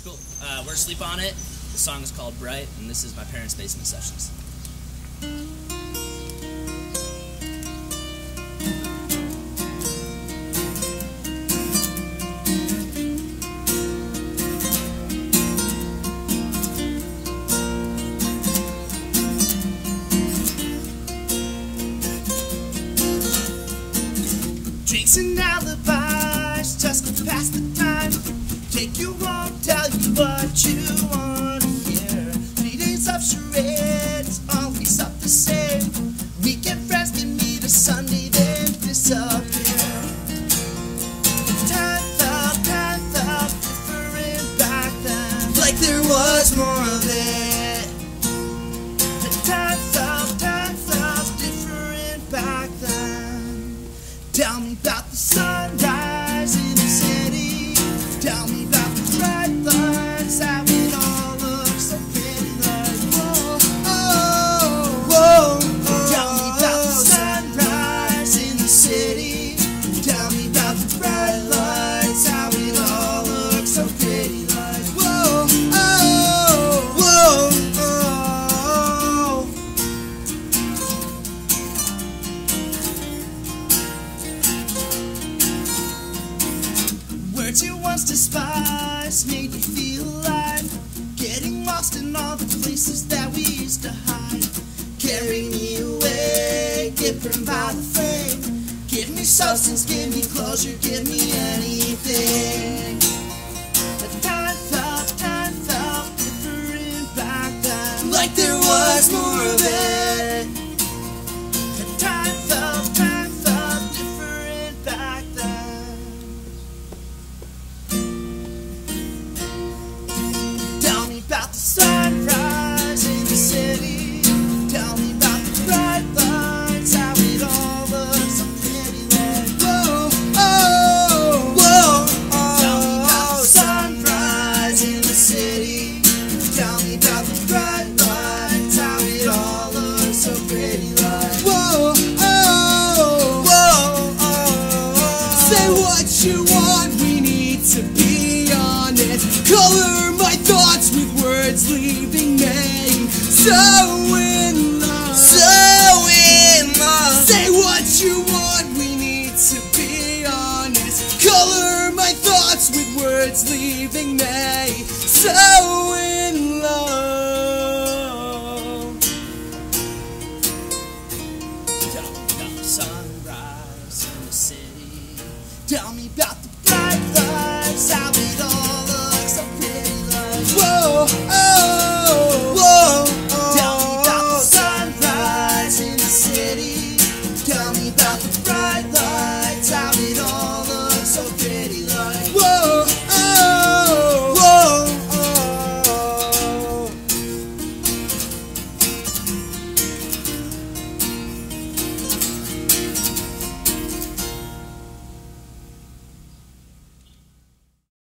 Cool. We're asleep on it. The song is called Bright, and this is my parents' basement sessions. Drinks and alibis just to pass the time. Take you home, tell you what you want to hear. 3 days of charades, always up the same. Weekend friends can meet a Sunday, then disappear. Time felt different back then, like there was more of it. Time felt different back then. Tell me about the sunrise in the city. Tell me about the bright lights, how it all looks so pretty. Like whoa, oh, whoa, oh. Tell me about the sunrise in the city. Tell me about the bright lights, how it all looks so pretty. Like whoa, oh, whoa, oh. Words you once despised made you feel alive. Getting lost in all the places that we used to hide. Carry me away, get burned by the flame. Give me substance, give me closure, give me anything. The time felt different back then, like there was more of it. The time felt different back then. Tell me about the sunrise in the city. Tell me about the bright lights, how it all looks so pretty. Like whoa, oh, whoa, oh. Tell me about the sunrise in the city. Tell me about the bright lights, how it all looks so pretty. Like whoa, oh, whoa, oh. Say what you want, we need to be honest. Color my thoughts with words, leaving me so in love. So in love. Say what you want, we need to be honest. Color my thoughts with words, leaving me so in love. Tell me about the sunrise in the city. Tell me about the